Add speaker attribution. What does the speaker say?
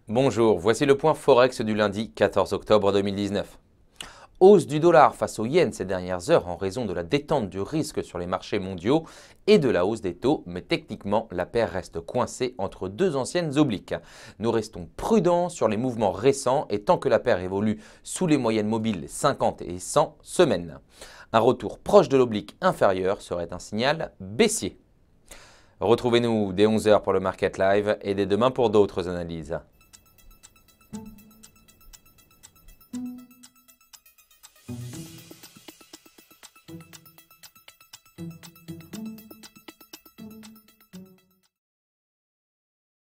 Speaker 1: Bonjour, voici le point Forex du lundi 14 octobre 2019. Hausse du dollar face au yen ces dernières heures en raison de la détente du risque sur les marchés mondiaux et de la hausse des taux, mais techniquement, la paire reste coincée entre deux anciennes obliques. Nous restons prudents sur les mouvements récents et tant que la paire évolue sous les moyennes mobiles 50 et 100 semaines. Un retour proche de l'oblique inférieure serait un signal baissier. Retrouvez-nous dès 11 h pour le Market Live et dès demain pour d'autres analyses.